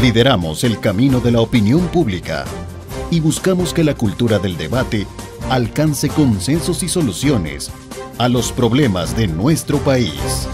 Lideramos el camino de la opinión pública y buscamos que la cultura del debate alcance consensos y soluciones a los problemas de nuestro país.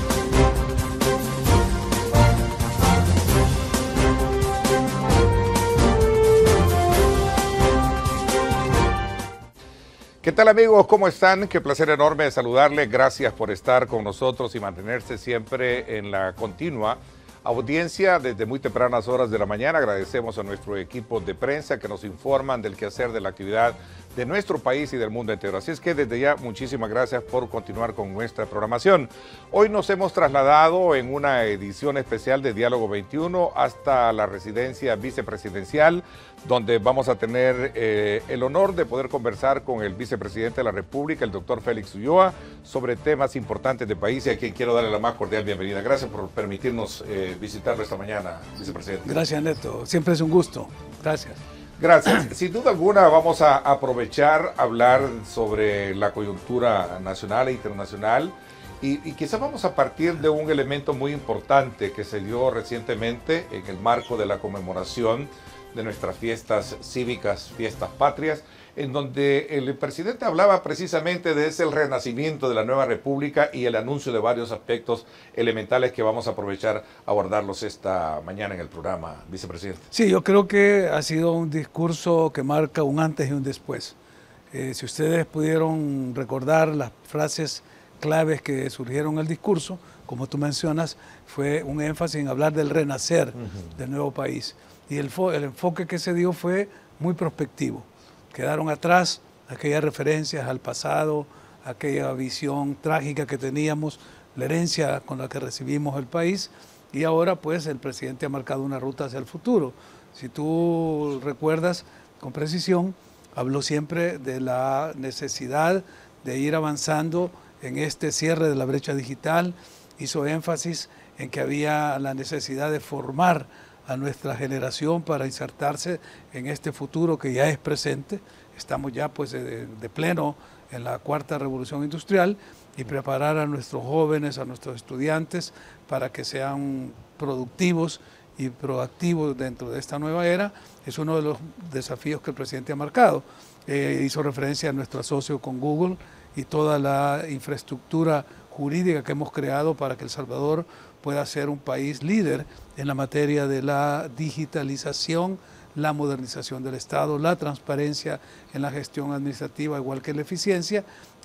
¿Qué tal, amigos? ¿Cómo están? Qué placer enorme saludarles. Gracias por estar con nosotros y mantenerse siempre en la continua audiencia desde muy tempranas horas de la mañana. Agradecemos a nuestro equipo de prensa que nos informan del quehacer de la actividad de nuestro país y del mundo entero. Así es que desde ya muchísimas gracias por continuar con nuestra programación. Hoy nos hemos trasladado en una edición especial de Diálogo 21 hasta la residencia vicepresidencial, donde vamos a tener el honor de poder conversar con el vicepresidente de la República, el doctor Félix Ulloa, sobre temas importantes del país, y a quien quiero darle la más cordial bienvenida. Gracias por permitirnos visitarlo esta mañana, vicepresidente. Gracias, Neto. Siempre es un gusto. Gracias. Gracias. Sin duda alguna vamos a aprovechar hablar sobre la coyuntura nacional e internacional y quizás vamos a partir de un elemento muy importante que se dio recientemente en el marco de la conmemoración de nuestras fiestas cívicas, fiestas patrias, en donde el presidente hablaba precisamente de ese renacimiento de la nueva república y el anuncio de varios aspectos elementales que vamos a aprovechar a abordarlos esta mañana en el programa, vicepresidente. Sí, yo creo que ha sido un discurso que marca un antes y un después. Si ustedes pudieron recordar las frases claves que surgieron en el discurso, como tú mencionas, fue un énfasis en hablar del renacer del nuevo país. Y el enfoque que se dio fue muy prospectivo. Quedaron atrás aquellas referencias al pasado, aquella visión trágica que teníamos, la herencia con la que recibimos el país, y ahora pues el presidente ha marcado una ruta hacia el futuro. Si tú recuerdas con precisión, habló siempre de la necesidad de ir avanzando en este cierre de la brecha digital, hizo énfasis en que había la necesidad de formar a nuestra generación para insertarse en este futuro que ya es presente. Estamos ya pues de pleno en la cuarta revolución industrial, y preparar a nuestros jóvenes, a nuestros estudiantes para que sean productivos y proactivos dentro de esta nueva era es uno de los desafíos que el presidente ha marcado. Hizo referencia a nuestro asocio con Google y toda la infraestructura jurídica que hemos creado para que El Salvador pueda ser un país líder en la materia de la digitalización, la modernización del Estado, la transparencia en la gestión administrativa, igual que la eficiencia.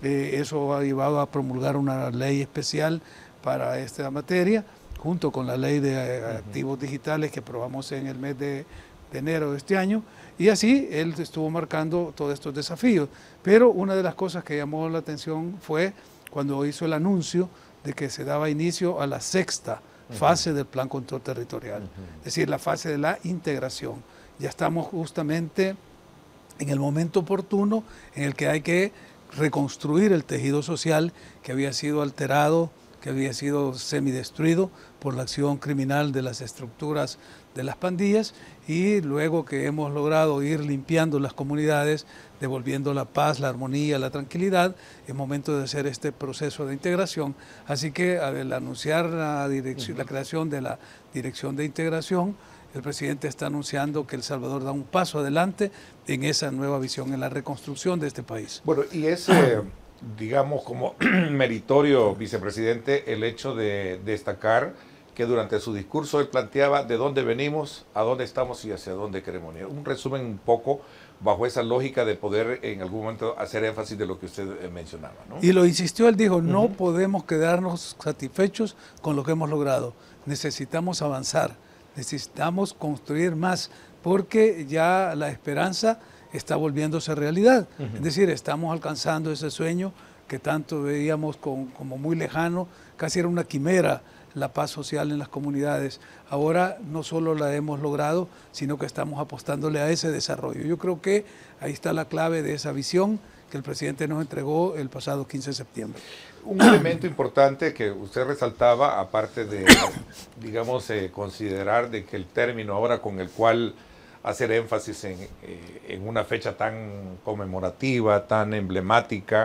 Eso ha llevado a promulgar una ley especial para esta materia, junto con la ley de activos digitales que aprobamos en el mes de enero de este año, y así él estuvo marcando todos estos desafíos. Pero una de las cosas que llamó la atención fue cuando hizo el anuncio de que se daba inicio a la sexta fase del Plan Control Territorial, es decir, la fase de la integración. Ya estamos justamente en el momento oportuno en el que hay que reconstruir el tejido social que había sido alterado, que había sido semidestruido por la acción criminal de las estructuras de las pandillas, y luego que hemos logrado ir limpiando las comunidades, devolviendo la paz, la armonía, la tranquilidad, es momento de hacer este proceso de integración. Así que al anunciar la creación de la Dirección de Integración, el presidente está anunciando que El Salvador da un paso adelante en esa nueva visión, en la reconstrucción de este país. Bueno, y es, digamos, como meritorio, vicepresidente, el hecho de destacar que durante su discurso él planteaba de dónde venimos, a dónde estamos y hacia dónde queremos ir. Un resumen un poco bajo esa lógica de poder en algún momento hacer énfasis de lo que usted mencionaba, ¿no? Y lo insistió, él dijo, no podemos quedarnos satisfechos con lo que hemos logrado, necesitamos avanzar, necesitamos construir más, porque ya la esperanza está volviéndose realidad. Es decir, estamos alcanzando ese sueño que tanto veíamos como muy lejano, casi era una quimera, la paz social en las comunidades. Ahora no solo la hemos logrado, sino que estamos apostándole a ese desarrollo. Yo creo que ahí está la clave de esa visión que el presidente nos entregó el pasado 15 de septiembre. Un elemento importante que usted resaltaba, aparte de, digamos, considerar de que el término ahora con el cual hacer énfasis en una fecha tan conmemorativa, tan emblemática,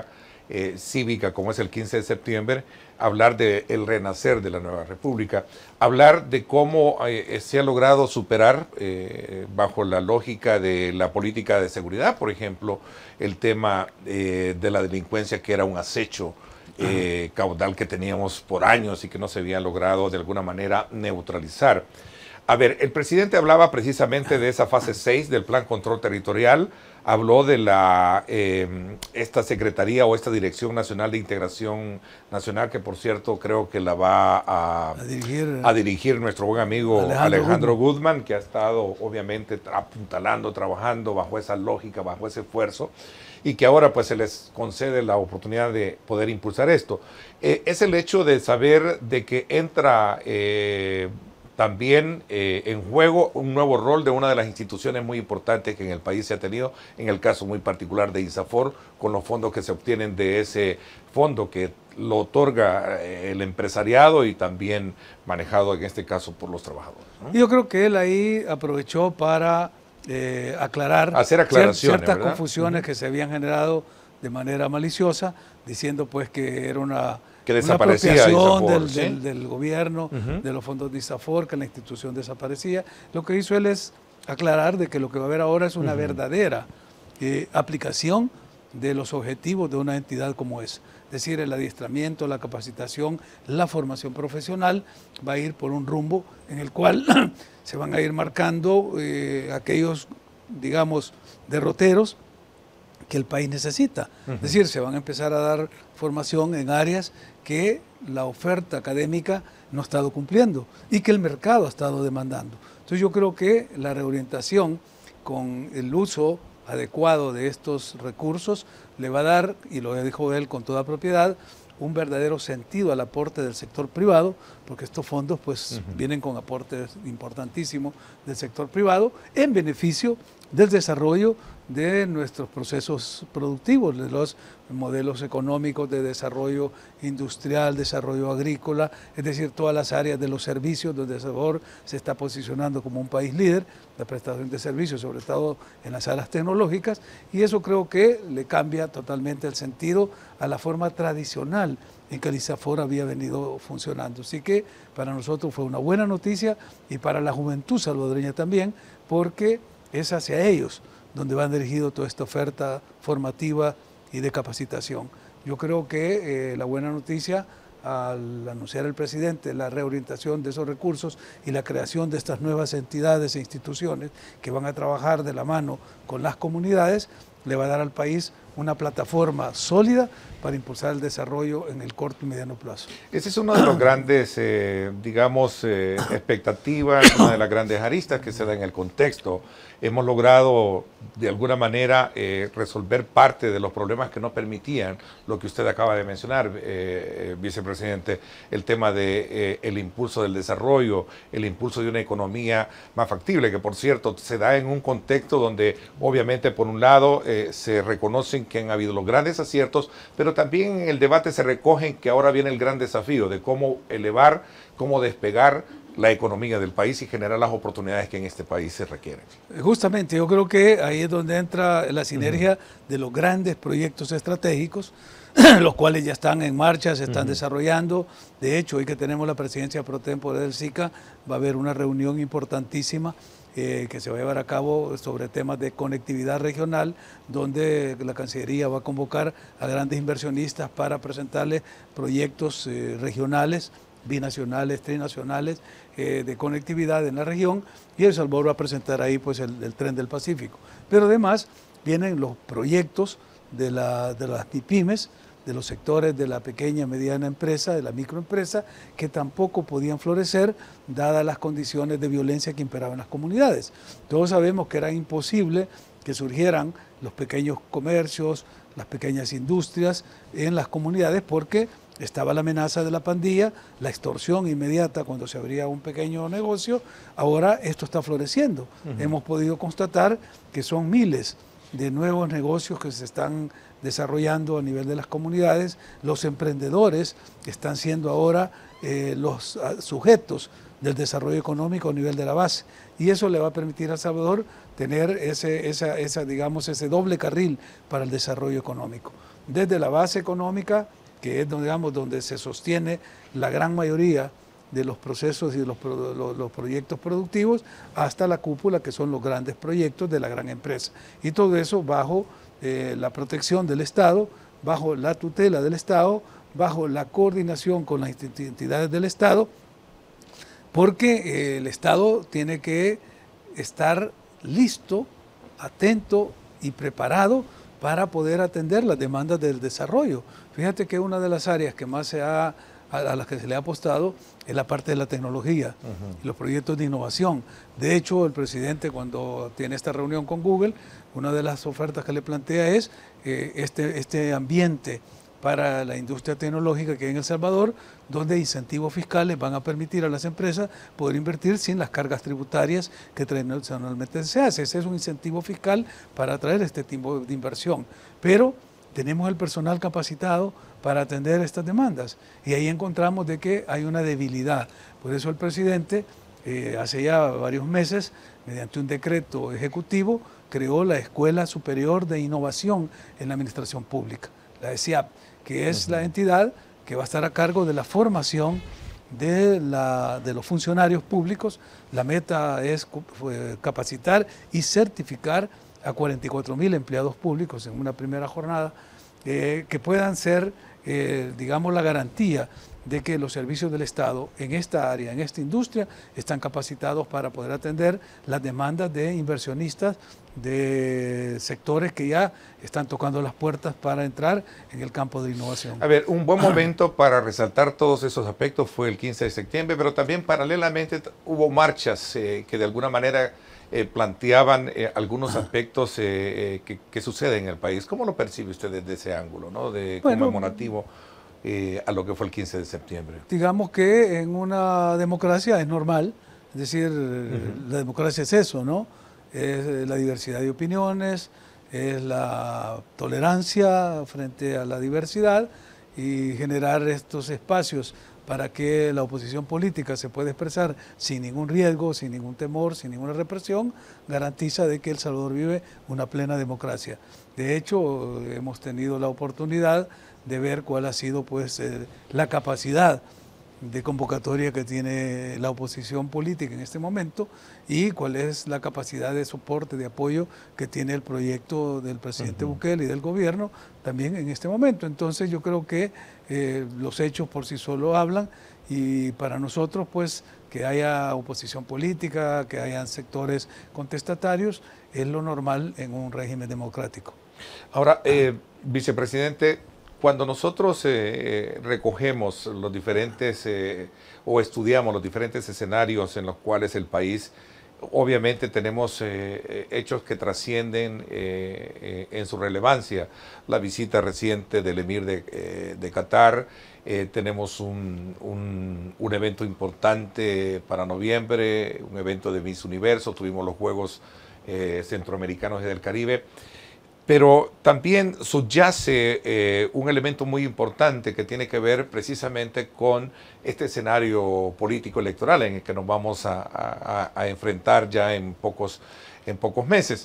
cívica como es el 15 de septiembre, hablar del renacer de la nueva república, hablar de cómo se ha logrado superar bajo la lógica de la política de seguridad, por ejemplo, el tema de la delincuencia, que era un acecho caudal que teníamos por años y que no se había logrado de alguna manera neutralizar. A ver, el presidente hablaba precisamente de esa fase 6 del Plan Control Territorial, habló de esta Secretaría o esta Dirección Nacional de Integración Nacional, que por cierto creo que la va a dirigir nuestro buen amigo Alejandro Guzmán, que ha estado obviamente apuntalando, trabajando bajo esa lógica, bajo ese esfuerzo, y que ahora pues se les concede la oportunidad de poder impulsar esto. Es el hecho de saber de que entra también en juego un nuevo rol de una de las instituciones muy importantes que en el país se ha tenido, en el caso muy particular de ISAFOR, con los fondos que se obtienen de ese fondo que lo otorga el empresariado y también manejado en este caso por los trabajadores, ¿no? Yo creo que él ahí aprovechó para aclarar ciertas confusiones que se habían generado de manera maliciosa, diciendo pues que era una apropiación del gobierno, de los fondos de ISAFOR, que la institución desaparecía. Lo que hizo él es aclarar de que lo que va a haber ahora es una verdadera aplicación de los objetivos de una entidad como es. Es decir, el adiestramiento, la capacitación, la formación profesional va a ir por un rumbo en el cual se van a ir marcando aquellos, digamos, derroteros que el país necesita. Es decir, se van a empezar a dar formación en áreas que la oferta académica no ha estado cumpliendo y que el mercado ha estado demandando. Entonces yo creo que la reorientación con el uso adecuado de estos recursos le va a dar, y lo dijo él con toda propiedad, un verdadero sentido al aporte del sector privado, porque estos fondos pues vienen con aportes importantísimos del sector privado en beneficio del desarrollo de nuestros procesos productivos, de los modelos económicos de desarrollo industrial, desarrollo agrícola, es decir, todas las áreas de los servicios donde El Salvador se está posicionando como un país líder, la prestación de servicios, sobre todo en las áreas tecnológicas, y eso creo que le cambia totalmente el sentido a la forma tradicional en que el ISAFOR había venido funcionando. Así que para nosotros fue una buena noticia y para la juventud salvadoreña también, porque es hacia ellos donde va dirigido toda esta oferta formativa y de capacitación. Yo creo que la buena noticia al anunciar el presidente la reorientación de esos recursos y la creación de estas nuevas entidades e instituciones que van a trabajar de la mano con las comunidades, le va a dar al país una plataforma sólida para impulsar el desarrollo en el corto y mediano plazo. Ese es uno de los grandes, digamos, expectativas, una de las grandes aristas que se da en el contexto. Hemos logrado, de alguna manera, resolver parte de los problemas que no permitían lo que usted acaba de mencionar, vicepresidente, el tema de el impulso del desarrollo, el impulso de una economía más factible, que por cierto se da en un contexto donde obviamente por un lado se reconocen que han habido los grandes aciertos, pero también en el debate se recogen que ahora viene el gran desafío de cómo elevar, cómo despegar la economía del país y generar las oportunidades que en este país se requieren. Justamente, yo creo que ahí es donde entra la sinergia de los grandes proyectos estratégicos, los cuales ya están en marcha, se están desarrollando. De hecho, hoy que tenemos la presidencia pro tempore del SICA, va a haber una reunión importantísima que se va a llevar a cabo sobre temas de conectividad regional, donde la Cancillería va a convocar a grandes inversionistas para presentarles proyectos regionales, binacionales, trinacionales, de conectividad en la región, y El Salvador va a presentar ahí pues el Tren del Pacífico. Pero además vienen los proyectos de las MIPYMES, de los sectores de la pequeña y mediana empresa, de la microempresa, que tampoco podían florecer dadas las condiciones de violencia que imperaban en las comunidades. Todos sabemos que era imposible que surgieran los pequeños comercios, las pequeñas industrias en las comunidades porque estaba la amenaza de la pandilla, la extorsión inmediata cuando se abría un pequeño negocio. Ahora esto está floreciendo. Hemos podido constatar que son miles de nuevos negocios que se están desarrollando a nivel de las comunidades. Los emprendedores están siendo ahora los sujetos del desarrollo económico a nivel de la base, y eso le va a permitir a El Salvador tener ese doble carril para el desarrollo económico. desde la base económica, que es digamos, donde se sostiene la gran mayoría de los procesos y de los proyectos productivos, hasta la cúpula, que son los grandes proyectos de la gran empresa. Y todo eso bajo la protección del Estado, bajo la tutela del Estado, bajo la coordinación con las entidades del Estado, porque el Estado tiene que estar listo, atento y preparado para poder atender las demandas del desarrollo. Fíjate que una de las áreas que más a las que se le ha apostado es la parte de la tecnología y los proyectos de innovación. De hecho, el presidente, cuando tiene esta reunión con Google, una de las ofertas que le plantea es este ambiente para la industria tecnológica que hay en El Salvador, donde incentivos fiscales van a permitir a las empresas poder invertir sin las cargas tributarias que tradicionalmente se hace. Ese es un incentivo fiscal para atraer este tipo de inversión. Pero tenemos el personal capacitado para atender estas demandas. Y ahí encontramos de que hay una debilidad. Por eso el presidente, hace ya varios meses, mediante un decreto ejecutivo, creó la Escuela Superior de Innovación en la Administración Pública, la ESIAP, que es la entidad que va a estar a cargo de la formación de los funcionarios públicos. La meta es capacitar y certificar a 44.000 empleados públicos en una primera jornada, que puedan ser, digamos, la garantía de que los servicios del Estado en esta área, en esta industria, están capacitados para poder atender las demandas de inversionistas de sectores que ya están tocando las puertas para entrar en el campo de innovación. A ver, un buen momento para resaltar todos esos aspectos fue el 15 de septiembre, pero también paralelamente hubo marchas que de alguna manera planteaban algunos aspectos que suceden en el país. ¿Cómo lo percibe usted desde ese ángulo, ¿no? Conmemorativo a lo que fue el 15 de septiembre? Digamos que en una democracia es normal, es decir, la democracia es eso, ¿no? Es la diversidad de opiniones, es la tolerancia frente a la diversidad y generar estos espacios para que la oposición política se pueda expresar sin ningún riesgo, sin ningún temor, sin ninguna represión, garantiza de que El Salvador vive una plena democracia. De hecho, hemos tenido la oportunidad de ver cuál ha sido pues, la capacidad de convocatoria que tiene la oposición política en este momento y cuál es la capacidad de soporte, de apoyo que tiene el proyecto del presidente Bukele y del gobierno también en este momento. Entonces yo creo que los hechos por sí solo hablan y para nosotros pues que haya oposición política, que hayan sectores contestatarios, es lo normal en un régimen democrático. Ahora, vicepresidente, cuando nosotros recogemos los diferentes o estudiamos los diferentes escenarios en los cuales el país, obviamente tenemos hechos que trascienden en su relevancia. La visita reciente del emir de Qatar, tenemos un evento importante para noviembre, un evento de Miss Universo, tuvimos los Juegos Centroamericanos y del Caribe. Pero también subyace un elemento muy importante que tiene que ver precisamente con este escenario político electoral en el que nos vamos a enfrentar ya en pocos meses.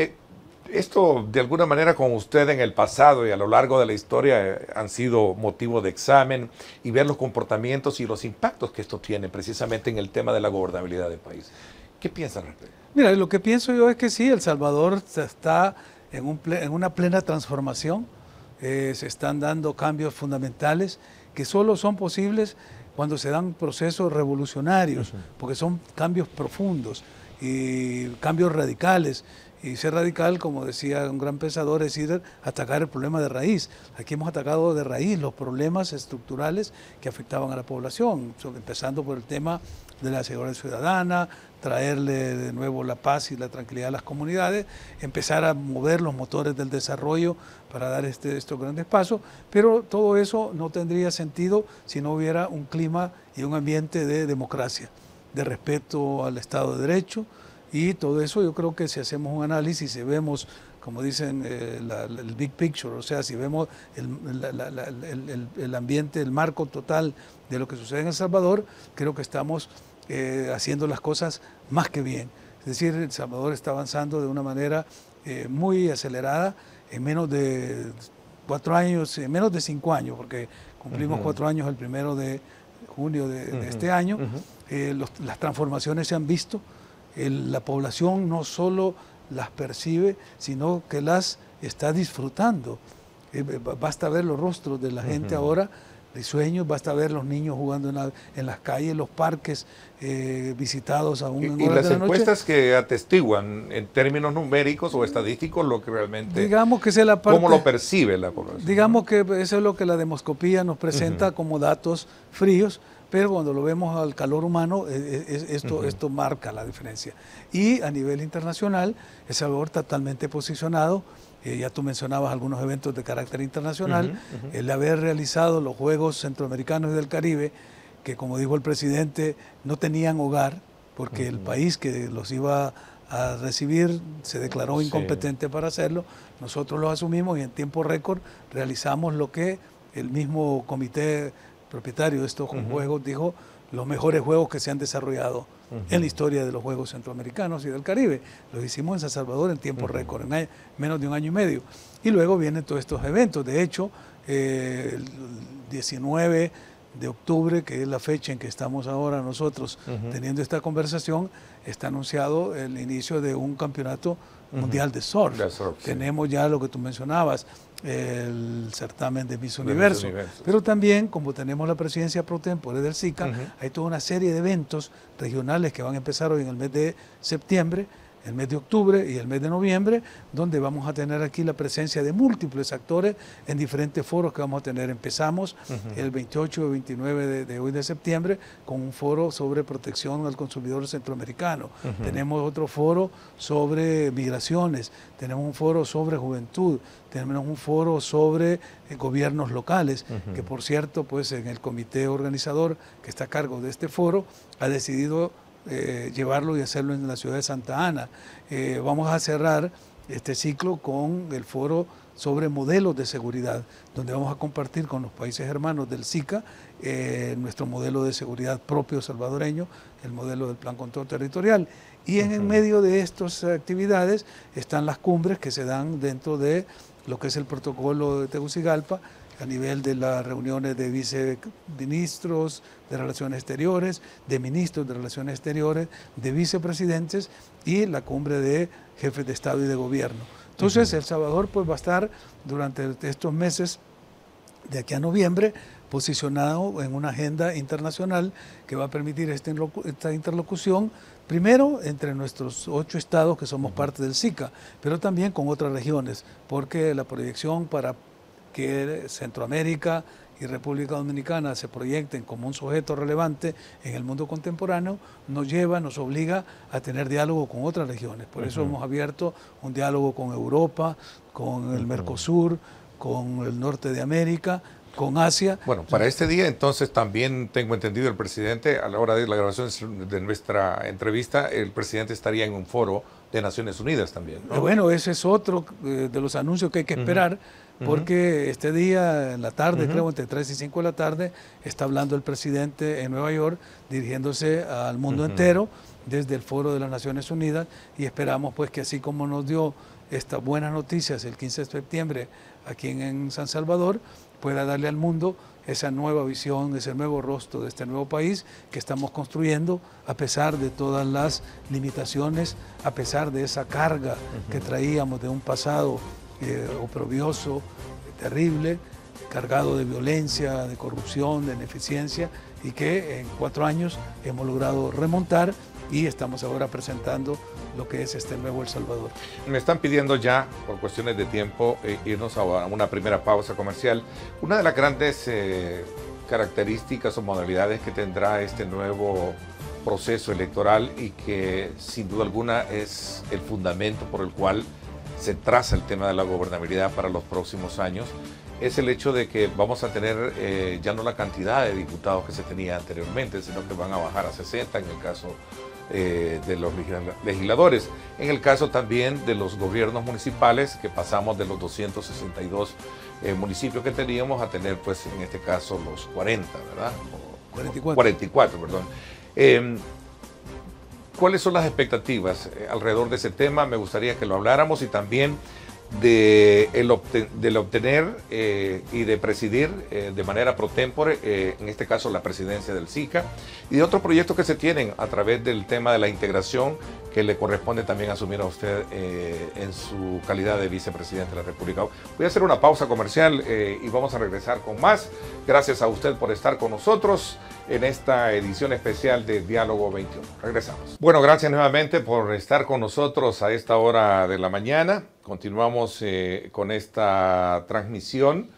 Esto, de alguna manera, con usted en el pasado y a lo largo de la historia han sido motivo de examen y ver los comportamientos y los impactos que esto tiene precisamente en el tema de la gobernabilidad del país. ¿Qué piensa al respecto? Mira, lo que pienso yo es que sí, El Salvador está en una plena transformación, se están dando cambios fundamentales que solo son posibles cuando se dan procesos revolucionarios, porque son cambios profundos y cambios radicales. Y ser radical, como decía un gran pensador, es ir a atacar el problema de raíz. Aquí hemos atacado de raíz los problemas estructurales que afectaban a la población, empezando por el tema de la seguridad ciudadana, traerle de nuevo la paz y la tranquilidad a las comunidades, empezar a mover los motores del desarrollo para dar estos grandes pasos, pero todo eso no tendría sentido si no hubiera un clima y un ambiente de democracia, de respeto al Estado de Derecho. Y todo eso yo creo que si hacemos un análisis y vemos, como dicen, el big picture, o sea, si vemos el ambiente, el marco total de lo que sucede en El Salvador, creo que estamos haciendo las cosas más que bien. Es decir, El Salvador está avanzando de una manera muy acelerada. En menos de 4 años, menos de 5 años, porque cumplimos 4 años el 1 de junio de este año, las transformaciones se han visto, la población no solo las percibe, sino que las está disfrutando. Basta ver los rostros de la gente ahora, risueños, basta ver los niños jugando en las calles, los parques visitados aún en horas y las de la noche. encuestas que atestiguan en términos numéricos o estadísticos lo que realmente, digamos que esa es la parte, cómo lo percibe la población. Digamos que eso es lo que la demoscopía nos presenta como datos fríos, pero cuando lo vemos al calor humano, esto marca la diferencia. Y a nivel internacional, El Salvador totalmente posicionado. Ya tú mencionabas algunos eventos de carácter internacional, el haber realizado los Juegos Centroamericanos y del Caribe, que como dijo el presidente, no tenían hogar, porque el país que los iba a recibir se declaró incompetente para hacerlo. Nosotros los asumimos y en tiempo récord realizamos lo que el mismo comité propietario de estos juegos dijo, los mejores juegos que se han desarrollado en la historia de los Juegos Centroamericanos y del Caribe. Los hicimos en San Salvador en tiempo récord, en menos de 1 año y medio. Y luego vienen todos estos eventos. De hecho, el 19 de octubre, que es la fecha en que estamos ahora nosotros teniendo esta conversación, está anunciado el inicio de un campeonato mundial de surf. Tenemos ya lo que tú mencionabas, el certamen de Miss Universo. Pero también, como tenemos la presidencia pro tempore del SICA, hay toda una serie de eventos regionales que van a empezar hoy en el mes de septiembre, el mes de octubre y el mes de noviembre, donde vamos a tener aquí la presencia de múltiples actores en diferentes foros que vamos a tener. Empezamos el 28 y 29 de hoy de septiembre con un foro sobre protección al consumidor centroamericano. Tenemos otro foro sobre migraciones, tenemos un foro sobre juventud, tenemos un foro sobre gobiernos locales, que por cierto, pues en el comité organizador que está a cargo de este foro ha decidido llevarlo y hacerlo en la ciudad de Santa Ana. Vamos a cerrar este ciclo con el foro sobre modelos de seguridad, donde vamos a compartir con los países hermanos del SICA nuestro modelo de seguridad propio salvadoreño, el modelo del Plan Control Territorial. Y en medio de estas actividades están las cumbres que se dan dentro de lo que es el protocolo de Tegucigalpa, a nivel de las reuniones de viceministros de Relaciones Exteriores, de ministros de Relaciones Exteriores, de vicepresidentes y la cumbre de jefes de Estado y de Gobierno. Entonces, El Salvador pues, va a estar durante estos meses, de aquí a noviembre, posicionado en una agenda internacional que va a permitir esta interlocución, primero entre nuestros 8 estados que somos parte del SICA, pero también con otras regiones, porque la proyección para que Centroamérica y República Dominicana se proyecten como un sujeto relevante en el mundo contemporáneo, nos obliga a tener diálogo con otras regiones. Por eso hemos abierto un diálogo con Europa, con el Mercosur, con el norte de América, con Asia. Bueno, para este día entonces también tengo entendido el presidente, a la hora de la grabación de nuestra entrevista, el presidente estaría en un foro de Naciones Unidas también, ¿no? Bueno, ese es otro de los anuncios que hay que esperar, porque este día en la tarde, creo entre 3 y 5 de la tarde, está hablando el presidente en Nueva York, dirigiéndose al mundo entero desde el foro de las Naciones Unidas, y esperamos pues que así como nos dio estas buenas noticias el 15 de septiembre aquí en San Salvador, pueda darle al mundo esa nueva visión, ese nuevo rostro de este nuevo país que estamos construyendo a pesar de todas las limitaciones, a pesar de esa carga que traíamos de un pasado oprobioso, terrible, cargado de violencia, de corrupción, de ineficiencia, y que en 4 años hemos logrado remontar y estamos ahora presentando lo que es este nuevo El Salvador. Me están pidiendo ya, por cuestiones de tiempo, irnos a una primera pausa comercial. Una de las grandes características o modalidades que tendrá este nuevo proceso electoral, y que sin duda alguna es el fundamento por el cual se traza el tema de la gobernabilidad para los próximos años, es el hecho de que vamos a tener ya no la cantidad de diputados que se tenía anteriormente, sino que van a bajar a 60 en el caso de los legisladores. En el caso también de los gobiernos municipales, que pasamos de los 262 municipios que teníamos a tener, pues en este caso, los 40, ¿verdad? 44, perdón. ¿Cuáles son las expectativas alrededor de ese tema? Me gustaría que lo habláramos, y también del obtener y de presidir de manera pro tempore, en este caso la presidencia del SICA, y de otros proyectos que se tienen a través del tema de la integración que le corresponde también asumir a usted en su calidad de vicepresidente de la República. Voy a hacer una pausa comercial y vamos a regresar con más. Gracias a usted por estar con nosotros en esta edición especial de Diálogo 21. Regresamos. Bueno, gracias nuevamente por estar con nosotros a esta hora de la mañana. Continuamos con esta transmisión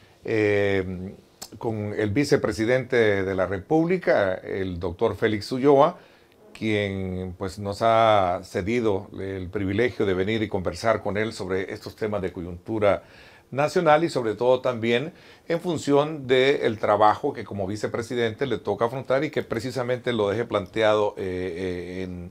con el vicepresidente de la República, el doctor Félix Ulloa, quien pues nos ha cedido el privilegio de venir y conversar con él sobre estos temas de coyuntura nacional y sobre todo también en función del trabajo que como vicepresidente le toca afrontar y que precisamente lo dejé planteado en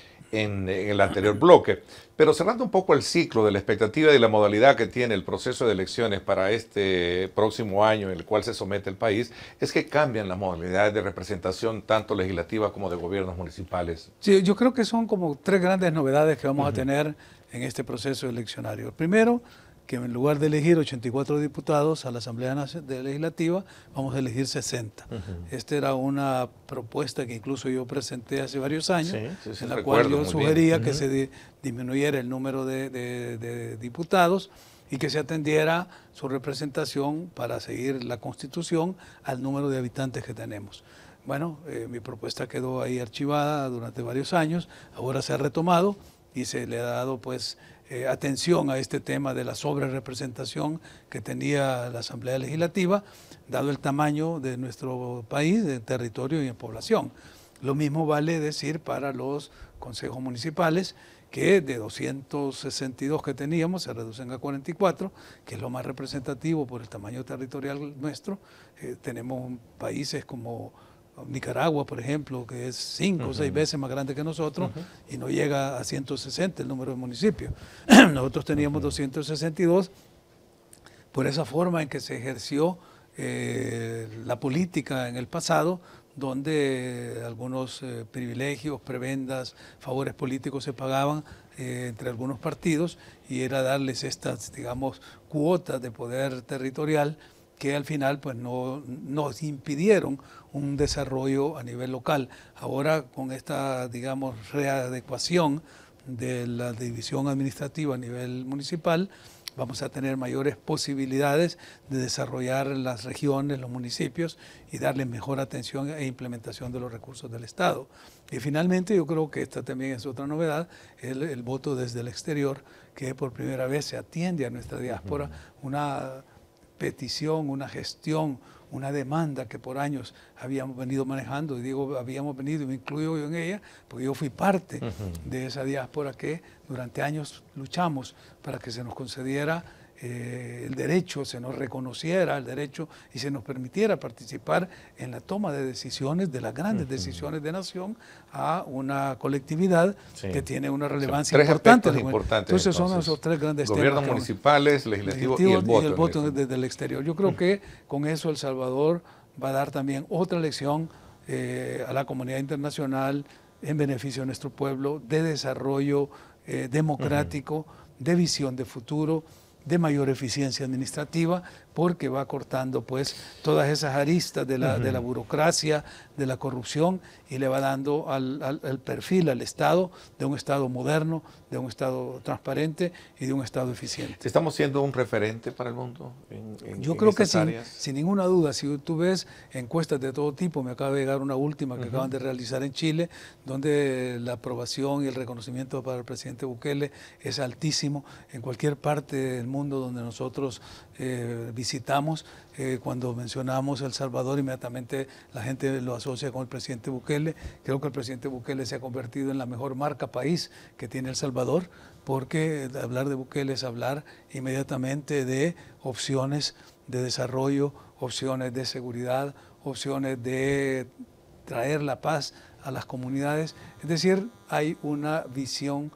el anterior bloque. Pero cerrando un poco el ciclo de la expectativa y la modalidad que tiene el proceso de elecciones para este próximo año en el cual se somete el país, es que cambian las modalidades de representación tanto legislativa como de gobiernos municipales. Sí, yo creo que son como tres grandes novedades que vamos a tener en este proceso eleccionario. Primero, que en lugar de elegir 84 diputados a la Asamblea Legislativa, vamos a elegir 60. Esta era una propuesta que incluso yo presenté hace varios años, en la cual yo sugería que se disminuyera el número de diputados y que se atendiera su representación para seguir la Constitución al número de habitantes que tenemos. Bueno, mi propuesta quedó ahí archivada durante varios años, ahora se ha retomado y se le ha dado pues atención a este tema de la sobrerepresentación que tenía la Asamblea Legislativa, dado el tamaño de nuestro país, de territorio y en población. Lo mismo vale decir para los consejos municipales, que de 262 que teníamos se reducen a 44, que es lo más representativo por el tamaño territorial nuestro. Tenemos países como Nicaragua, por ejemplo, que es 5 o 6 veces más grande que nosotros y no llega a 160 el número de municipios. Nosotros teníamos 262 por esa forma en que se ejerció la política en el pasado, donde algunos privilegios, prebendas, favores políticos se pagaban entre algunos partidos y era darles estas, digamos, cuotas de poder territorial que al final pues no nos impidieron un desarrollo a nivel local. Ahora con esta, digamos, readecuación de la división administrativa a nivel municipal, vamos a tener mayores posibilidades de desarrollar las regiones, los municipios y darle mejor atención e implementación de los recursos del Estado. Y finalmente yo creo que esta también es otra novedad, el voto desde el exterior, que por primera vez se atiende a nuestra diáspora, una petición, una gestión, una demanda que por años habíamos venido manejando, y digo habíamos venido y me incluyo yo en ella, porque yo fui parte de esa diáspora que durante años luchamos para que se nos concediera el derecho, se nos reconociera el derecho y se nos permitiera participar en la toma de decisiones, de las grandes decisiones de nación, a una colectividad que tiene una relevancia importante. Entonces son esos tres grandes gobiernos temas. Municipales, legislativos y el voto desde el exterior. Yo creo que con eso El Salvador va a dar también otra lección a la comunidad internacional en beneficio de nuestro pueblo, de desarrollo democrático, de visión de futuro, de mayor eficiencia administrativa, porque va cortando pues todas esas aristas de la burocracia, de la corrupción, y le va dando al perfil, al Estado, de un Estado moderno, de un Estado transparente y de un Estado eficiente. ¿Estamos siendo un referente para el mundo Yo creo que sin ninguna duda. Si tú ves encuestas de todo tipo, me acaba de llegar una última que acaban de realizar en Chile, donde la aprobación y el reconocimiento para el presidente Bukele es altísimo en cualquier parte del mundo donde nosotros visitamos. Cuando mencionamos El Salvador, inmediatamente la gente lo asocia con el presidente Bukele. Creo que el presidente Bukele se ha convertido en la mejor marca país que tiene El Salvador, porque hablar de Bukele es hablar inmediatamente de opciones de desarrollo, opciones de seguridad, opciones de traer la paz a las comunidades. Es decir, hay una visión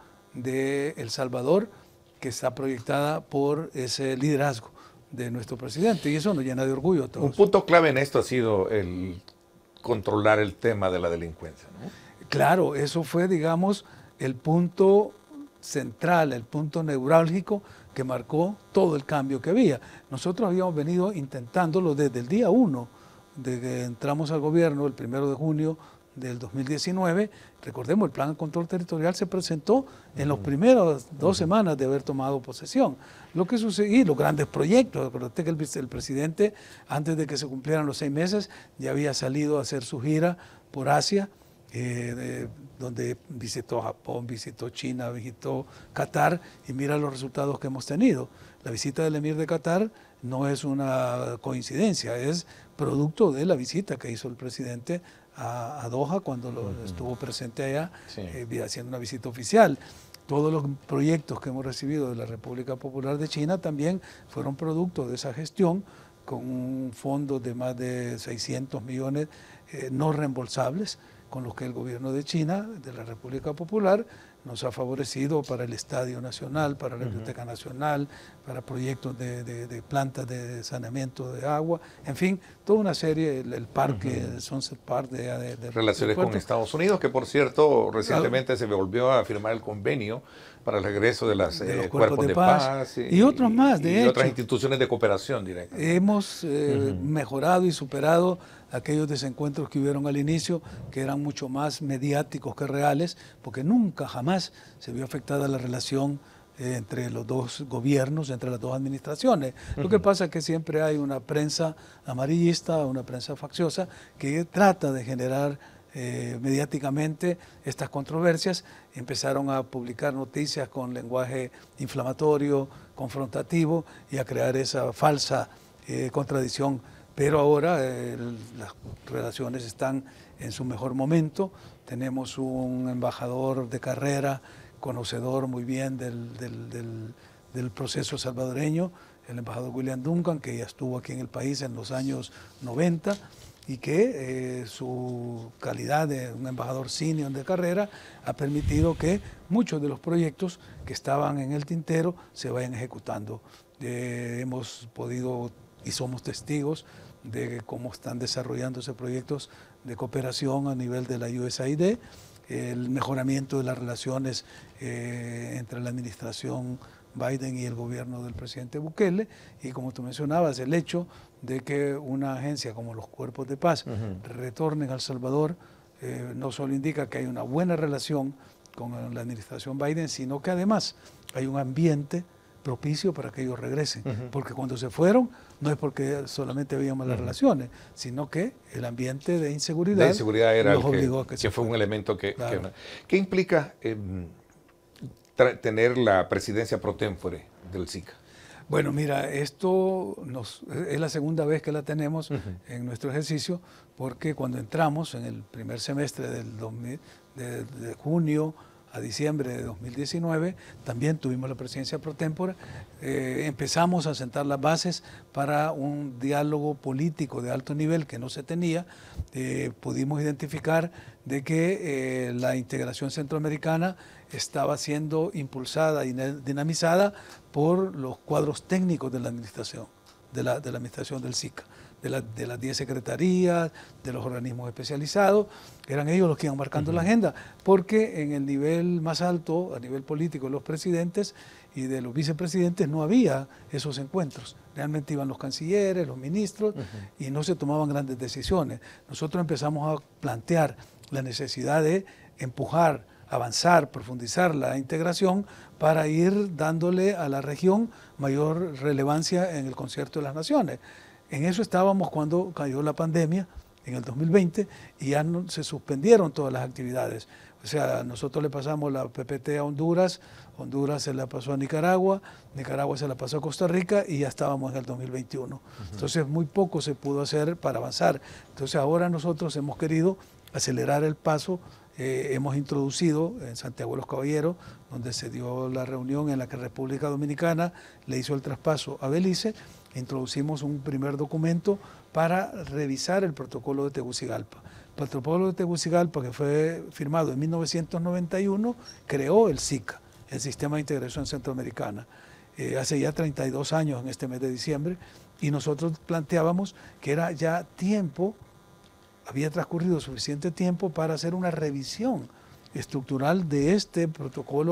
de El Salvador que está proyectada por ese liderazgo de nuestro presidente, y eso nos llena de orgullo a todos. Un punto clave en esto ha sido el controlar el tema de la delincuencia, ¿no? Claro, eso fue, digamos, el punto central, el punto neurálgico que marcó todo el cambio que había. Nosotros habíamos venido intentándolo desde el día 1 de que entramos al gobierno, el 1 de junio del 2019. Recordemos, el plan de control territorial se presentó en las primeras 2 semanas de haber tomado posesión. Lo que sucedió, y los grandes proyectos, acuérdate que el presidente, antes de que se cumplieran los 6 meses, ya había salido a hacer su gira por Asia, donde visitó Japón, visitó China, visitó Qatar, y mira los resultados que hemos tenido. La visita del emir de Qatar no es una coincidencia, es producto de la visita que hizo el presidente a Doha cuando estuvo presente allá, sí, haciendo una visita oficial. Todos los proyectos que hemos recibido de la República Popular de China también fueron producto de esa gestión, con un fondo de más de 600 millones no reembolsables, con los que el gobierno de China, de la República Popular, nos ha favorecido para el Estadio Nacional, para la Biblioteca Nacional, para proyectos de plantas de saneamiento de agua, en fin, toda una serie, el parque, el Sunset Park de relaciones con Estados Unidos, que por cierto recientemente se volvió a firmar el convenio para el regreso de los cuerpos de paz y otros más, de hecho, otras instituciones de cooperación directa. Hemos mejorado y superado aquellos desencuentros que hubieron al inicio, que eran mucho más mediáticos que reales, porque nunca, jamás se vio afectada la relación entre los dos gobiernos, entre las dos administraciones. Lo que pasa es que siempre hay una prensa amarillista, una prensa facciosa, que trata de generar mediáticamente estas controversias. Empezaron a publicar noticias con lenguaje inflamatorio, confrontativo, y a crear esa falsa contradicción. Pero ahora las relaciones están en su mejor momento. Tenemos un embajador de carrera, conocedor muy bien del proceso salvadoreño, el embajador William Duncan, que ya estuvo aquí en el país en los años 90, y que su calidad de un embajador senior de carrera ha permitido que muchos de los proyectos que estaban en el tintero se vayan ejecutando. Hemos podido y somos testigos de cómo están desarrollándose proyectos de cooperación a nivel de la USAID, el mejoramiento de las relaciones entre la administración Biden y el gobierno del presidente Bukele, y como tú mencionabas, el hecho de que una agencia como los Cuerpos de Paz retornen a El Salvador, no solo indica que hay una buena relación con la administración Biden, sino que además hay un ambiente propicio para que ellos regresen, porque cuando se fueron no es porque solamente había malas relaciones, sino que el ambiente de inseguridad era los obligó a que fue un elemento que... Claro. ¿Qué implica tener la presidencia pro tempore del SICA? Bueno, mira, esto es la segunda vez que la tenemos en nuestro ejercicio, porque cuando entramos en el primer semestre de junio a diciembre de 2019, también tuvimos la presidencia pro tempore. Empezamos a sentar las bases para un diálogo político de alto nivel que no se tenía. Pudimos identificar de que la integración centroamericana estaba siendo impulsada y dinamizada por los cuadros técnicos de la administración, de la administración del SICA. De las 10 secretarías, de los organismos especializados, eran ellos los que iban marcando la agenda, porque en el nivel más alto, a nivel político, los presidentes y de los vicepresidentes no había esos encuentros. Realmente iban los cancilleres, los ministros, y no se tomaban grandes decisiones. Nosotros empezamos a plantear la necesidad de empujar, avanzar, profundizar la integración para ir dándole a la región mayor relevancia en el concierto de las naciones. En eso estábamos cuando cayó la pandemia en el 2020 y ya se suspendieron todas las actividades. O sea, nosotros le pasamos la PPT a Honduras, Honduras se la pasó a Nicaragua, Nicaragua se la pasó a Costa Rica y ya estábamos en el 2021. Entonces muy poco se pudo hacer para avanzar. Entonces ahora nosotros hemos querido acelerar el paso. Hemos introducido en Santiago de los Caballeros, donde se dio la reunión en la que República Dominicana le hizo el traspaso a Belice, introducimos un primer documento para revisar el protocolo de Tegucigalpa. El protocolo de Tegucigalpa, que fue firmado en 1991, creó el SICA, el Sistema de Integración Centroamericana, hace ya 32 años en este mes de diciembre, y nosotros planteábamos que era ya tiempo, había transcurrido suficiente tiempo para hacer una revisión estructural de este protocolo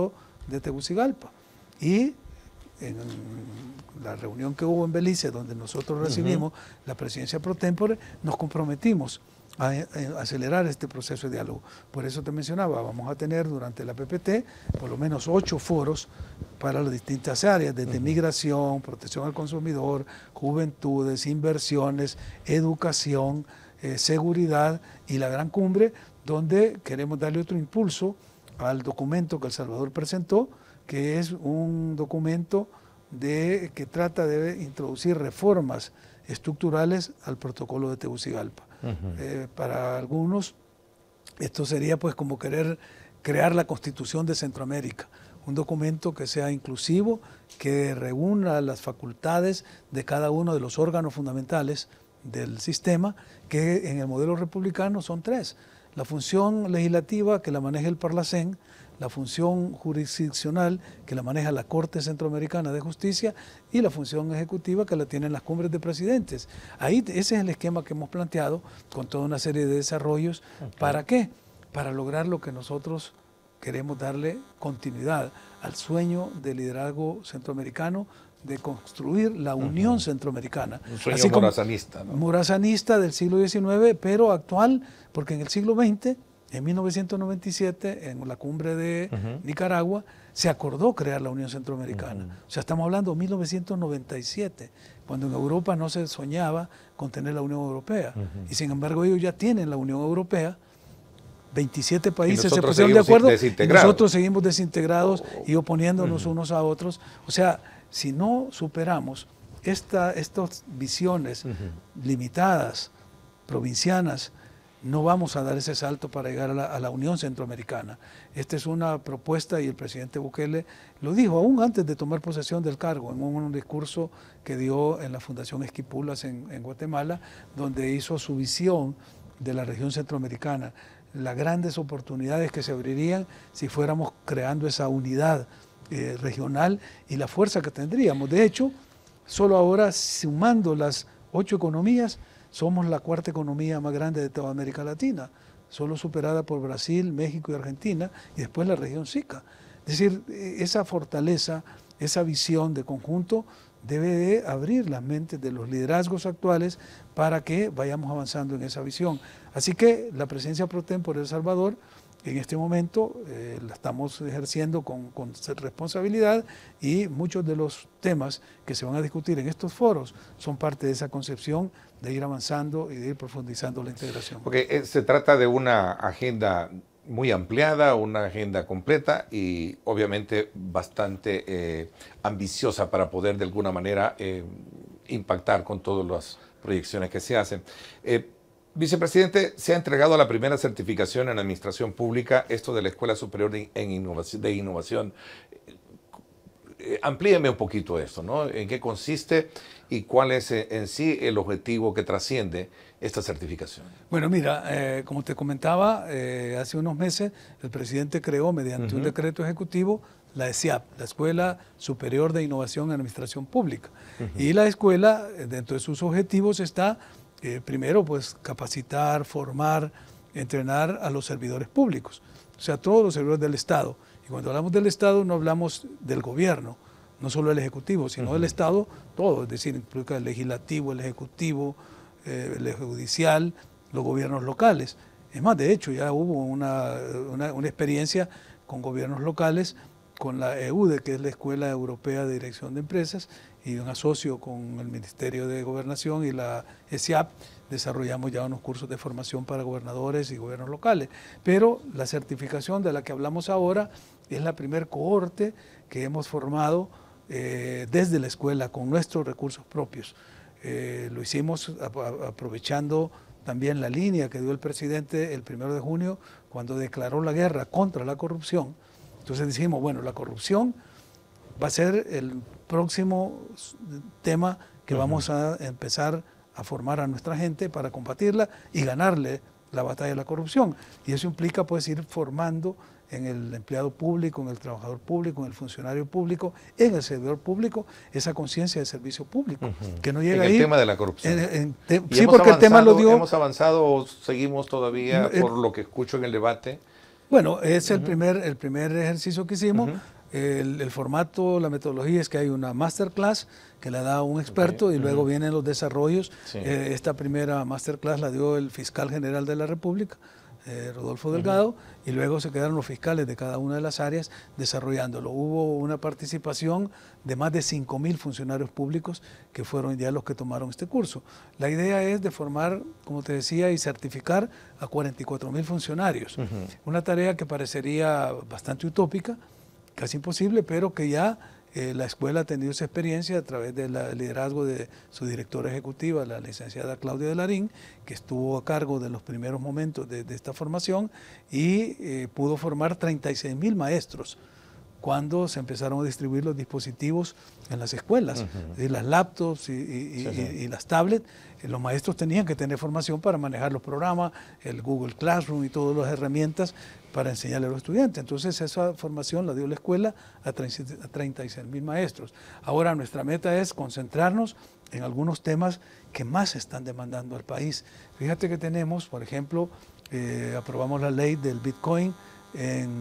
de Tegucigalpa. Y en la reunión que hubo en Belice, donde nosotros recibimos la presidencia pro tempore, nos comprometimos a acelerar este proceso de diálogo. Por eso te mencionaba, vamos a tener durante la PPT por lo menos 8 foros para las distintas áreas, desde migración, protección al consumidor, juventudes, inversiones, educación, seguridad y la gran cumbre, donde queremos darle otro impulso al documento que El Salvador presentó, que es un documento que trata de introducir reformas estructurales al protocolo de Tegucigalpa. Para algunos esto sería pues como querer crear la Constitución de Centroamérica, un documento que sea inclusivo, que reúna las facultades de cada uno de los órganos fundamentales del sistema, que en el modelo republicano son 3. La función legislativa, que la maneja el Parlacén, la función jurisdiccional, que la maneja la Corte Centroamericana de Justicia, y la función ejecutiva, que la tienen las cumbres de presidentes. Ahí ese es el esquema que hemos planteado, con toda una serie de desarrollos. ¿Para qué? Para lograr lo que nosotros queremos darle continuidad al sueño del liderazgo centroamericano, de construir la Unión Centroamericana. Un sueño morazanista, ¿no? Morazanista del siglo XIX, pero actual, porque en el siglo XX, en 1997, en la cumbre de Nicaragua, se acordó crear la Unión Centroamericana. O sea, estamos hablando de 1997, cuando en Europa no se soñaba con tener la Unión Europea. Y sin embargo ellos ya tienen la Unión Europea. 27 países se pusieron de acuerdo y nosotros seguimos desintegrados y oponiéndonos unos a otros. O sea, si no superamos estas visiones limitadas, provincianas, no vamos a dar ese salto para llegar a la Unión Centroamericana. Esta es una propuesta y el presidente Bukele lo dijo aún antes de tomar posesión del cargo, en un discurso que dio en la Fundación Esquipulas en Guatemala, donde hizo su visión de la región centroamericana, las grandes oportunidades que se abrirían si fuéramos creando esa unidad regional y la fuerza que tendríamos. De hecho, solo ahora, sumando las 8 economías, somos la 4ª economía más grande de toda América Latina, solo superada por Brasil, México y Argentina, y después la región SICA. Es decir, esa fortaleza, esa visión de conjunto debe de abrir las mentes de los liderazgos actuales para que vayamos avanzando en esa visión. Así que la presidencia pro tempore de El Salvador, en este momento la estamos ejerciendo con responsabilidad, y muchos de los temas que se van a discutir en estos foros son parte de esa concepción de ir avanzando y de ir profundizando la integración. Porque se trata de una agenda muy ampliada, una agenda completa y obviamente bastante ambiciosa para poder de alguna manera impactar con todas las proyecciones que se hacen. Vicepresidente, se ha entregado la primera certificación en Administración Pública, esto de la Escuela Superior de Innovación. Amplíeme un poquito esto, ¿no? ¿En qué consiste y cuál es en sí el objetivo que trasciende esta certificación? Bueno, mira, como te comentaba, hace unos meses el presidente creó mediante un decreto ejecutivo la ESIAP, la Escuela Superior de Innovación en Administración Pública. Y la escuela, dentro de sus objetivos está, primero, pues capacitar, formar, entrenar a los servidores públicos, o sea, todos los servidores del Estado. Y cuando hablamos del Estado no hablamos del gobierno, no solo el Ejecutivo, sino del Estado todo, es decir, implica el Legislativo, el Ejecutivo, el Judicial, los gobiernos locales. Es más, de hecho, ya hubo una experiencia con gobiernos locales, con la EUDE, que es la Escuela Europea de Dirección de Empresas, y un asocio con el Ministerio de Gobernación y la ESIAP, desarrollamos ya unos cursos de formación para gobernadores y gobiernos locales. Pero la certificación de la que hablamos ahora es la primer cohorte que hemos formado desde la escuela con nuestros recursos propios. Lo hicimos aprovechando también la línea que dio el presidente el 1 de junio cuando declaró la guerra contra la corrupción. Entonces dijimos, bueno, la corrupción va a ser el próximo tema que vamos a empezar a formar a nuestra gente para combatirla y ganarle la batalla de la corrupción. Y eso implica pues ir formando en el empleado público, en el trabajador público, en el funcionario público, en el servidor público, esa conciencia de servicio público, que no llega en ahí. el tema de la corrupción. Sí, porque el tema lo dio. ¿Hemos avanzado o seguimos todavía por lo que escucho en el debate? Bueno, es el primer ejercicio que hicimos. el formato, la metodología es que hay una masterclass que la da un experto y luego vienen los desarrollos. Sí. Esta primera masterclass la dio el fiscal general de la República, Rodolfo Delgado, y luego se quedaron los fiscales de cada una de las áreas desarrollándolo. Hubo una participación de más de 5.000 funcionarios públicos que fueron ya los que tomaron este curso. La idea es de formar, como te decía, y certificar a 44.000 funcionarios. Una tarea que parecería bastante utópica, casi imposible, pero que ya la escuela ha tenido esa experiencia a través del liderazgo de su directora ejecutiva, la licenciada Claudia Delarín, que estuvo a cargo de los primeros momentos de esta formación y pudo formar 36.000 maestros cuando se empezaron a distribuir los dispositivos en las escuelas, las laptops y las tablets. Los maestros tenían que tener formación para manejar los programas, el Google Classroom y todas las herramientas para enseñarle a los estudiantes. Entonces esa formación la dio la escuela a 36.000 maestros. Ahora nuestra meta es concentrarnos en algunos temas que más están demandando al país. Fíjate que tenemos, por ejemplo, aprobamos la ley del Bitcoin en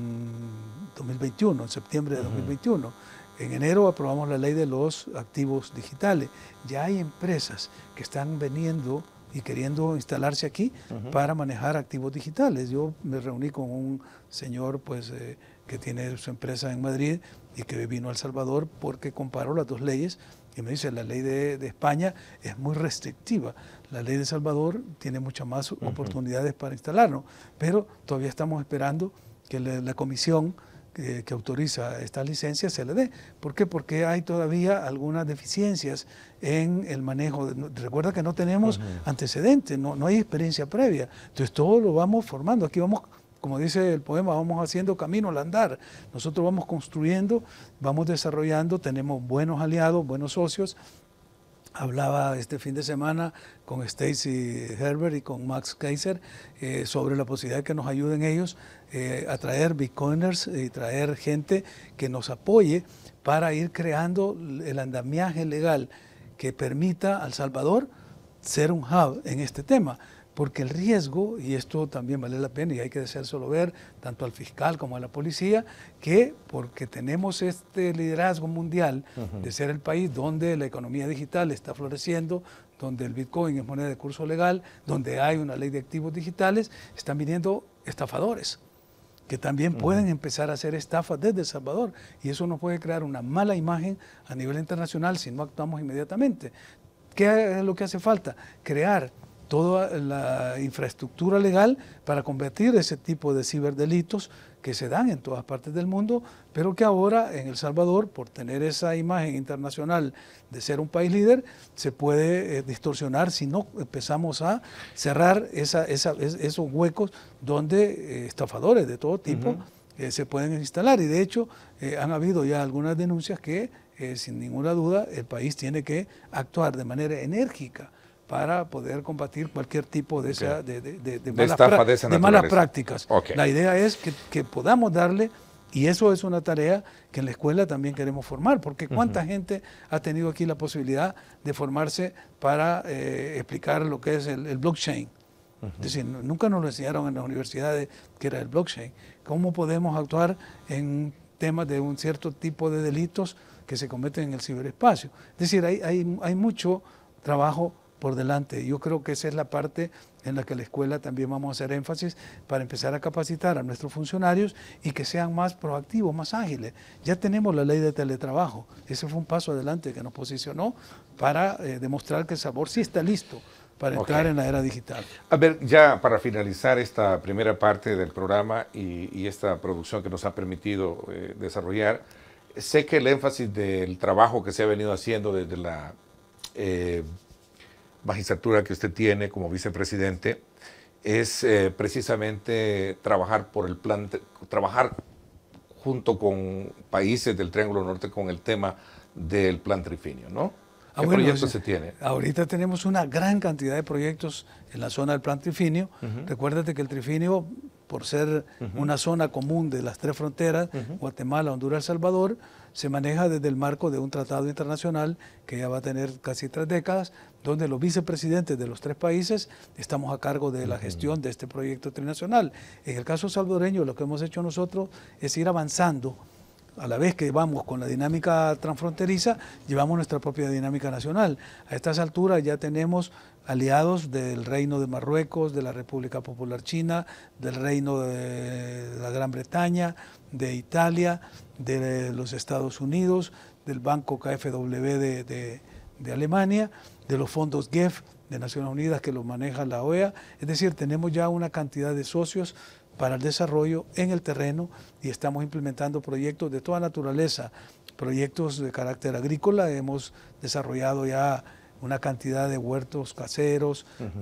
2021, en septiembre de 2021. En enero aprobamos la ley de los activos digitales. Ya hay empresas que están veniendo y queriendo instalarse aquí para manejar activos digitales. Yo me reuní con un señor pues, que tiene su empresa en Madrid y que vino a El Salvador porque comparó las dos leyes y me dice, la ley de España es muy restrictiva. La ley de El Salvador tiene muchas más oportunidades para instalarnos, pero todavía estamos esperando que la comisión que autoriza esta licencia se le dé. ¿Por qué? Porque hay todavía algunas deficiencias en el manejo. Recuerda que no tenemos antecedentes, no hay experiencia previa. Entonces todo lo vamos formando. Aquí vamos, como dice el poema, vamos haciendo camino al andar. Nosotros vamos construyendo, vamos desarrollando, tenemos buenos aliados, buenos socios. Hablaba este fin de semana con Stacy Herbert y con Max Kaiser sobre la posibilidad de que nos ayuden ellos a traer bitcoiners y traer gente que nos apoye para ir creando el andamiaje legal que permita a El Salvador ser un hub en este tema. Porque el riesgo, y esto también vale la pena y hay que hacérselo ver tanto al fiscal como a la policía, que porque tenemos este liderazgo mundial de ser el país donde la economía digital está floreciendo, donde el Bitcoin es moneda de curso legal, donde hay una ley de activos digitales, están viniendo estafadores que también pueden empezar a hacer estafas desde El Salvador y eso nos puede crear una mala imagen a nivel internacional si no actuamos inmediatamente. ¿Qué es lo que hace falta? Crear toda la infraestructura legal para combatir ese tipo de ciberdelitos que se dan en todas partes del mundo, pero que ahora en El Salvador, por tener esa imagen internacional de ser un país líder, se puede distorsionar si no empezamos a cerrar esos huecos donde estafadores de todo tipo se pueden instalar. Y de hecho han habido ya algunas denuncias que sin ninguna duda el país tiene que actuar de manera enérgica para poder combatir cualquier tipo de, malas prácticas. La idea es que podamos darle, y eso es una tarea que en la escuela también queremos formar, porque ¿cuánta gente ha tenido aquí la posibilidad de formarse para explicar lo que es el blockchain? Es decir, nunca nos lo enseñaron en las universidades que era el blockchain. ¿Cómo podemos actuar en temas de un cierto tipo de delitos que se cometen en el ciberespacio? Es decir, hay mucho trabajo por delante. Yo creo que esa es la parte en la que la escuela también vamos a hacer énfasis para empezar a capacitar a nuestros funcionarios y que sean más proactivos, más ágiles. Ya tenemos la ley de teletrabajo. Ese fue un paso adelante que nos posicionó para demostrar que El Salvador sí está listo para entrar en la era digital. A ver, ya para finalizar esta primera parte del programa y esta producción que nos ha permitido desarrollar, sé que el énfasis del trabajo que se ha venido haciendo desde la magistratura que usted tiene como vicepresidente es precisamente trabajar por el plan, trabajar junto con países del Triángulo Norte con el tema del plan Trifinio, ¿no? ¿Qué proyectos se tiene? Ahorita tenemos una gran cantidad de proyectos en la zona del plan Trifinio. Recuérdate que el Trifinio, por ser una zona común de las tres fronteras, Guatemala, Honduras, El Salvador, se maneja desde el marco de un tratado internacional que ya va a tener casi 3 décadas, donde los vicepresidentes de los 3 países estamos a cargo de la gestión de este proyecto trinacional. En el caso salvadoreño, lo que hemos hecho nosotros es ir avanzando a la vez que vamos con la dinámica transfronteriza, llevamos nuestra propia dinámica nacional. A estas alturas ya tenemos aliados del Reino de Marruecos, de la República Popular China, del Reino de la Gran Bretaña, de Italia, de los Estados Unidos, del Banco KfW de Alemania, de los fondos GEF de Naciones Unidas que los maneja la OEA. Es decir, tenemos ya una cantidad de socios para el desarrollo en el terreno y estamos implementando proyectos de toda naturaleza, proyectos de carácter agrícola. Hemos desarrollado ya una cantidad de huertos caseros,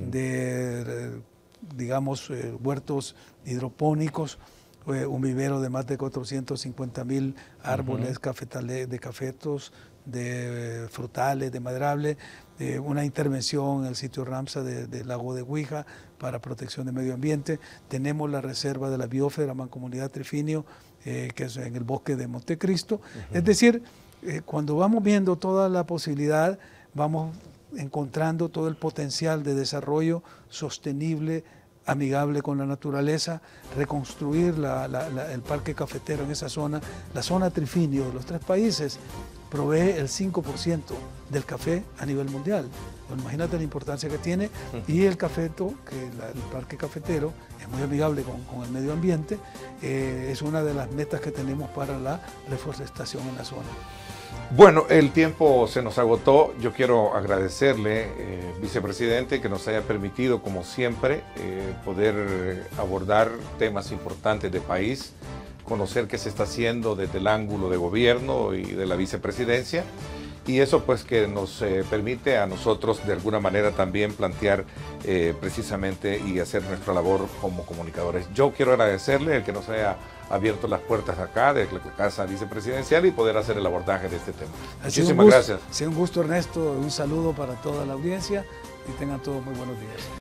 de, digamos, huertos hidropónicos, un vivero de más de 450.000 árboles de cafetos, de frutales, de maderables, una intervención en el sitio Ramsar del lago de Huija para protección del medio ambiente. Tenemos la reserva de la biosfera Mancomunidad Trifinio, que es en el bosque de Montecristo. Es decir, cuando vamos viendo toda la posibilidad, vamos encontrando todo el potencial de desarrollo sostenible, amigable con la naturaleza, reconstruir el parque cafetero en esa zona. La zona Trifinio de los 3 países provee el 5% del café a nivel mundial. Bueno, imagínate la importancia que tiene, y el cafeto, el parque cafetero, es muy amigable con el medio ambiente, es una de las metas que tenemos para la reforestación en la zona. Bueno, el tiempo se nos agotó. Yo quiero agradecerle, vicepresidente, que nos haya permitido, como siempre, poder abordar temas importantes del país, conocer qué se está haciendo desde el ángulo de gobierno y de la vicepresidencia, y eso pues que nos permite a nosotros de alguna manera también plantear precisamente y hacer nuestra labor como comunicadores. Yo quiero agradecerle el que nos haya abierto las puertas acá de la Casa Vicepresidencial y poder hacer el abordaje de este tema. Muchísimas gracias. Ha sido un gusto, Ernesto. Un saludo para toda la audiencia y tengan todos muy buenos días.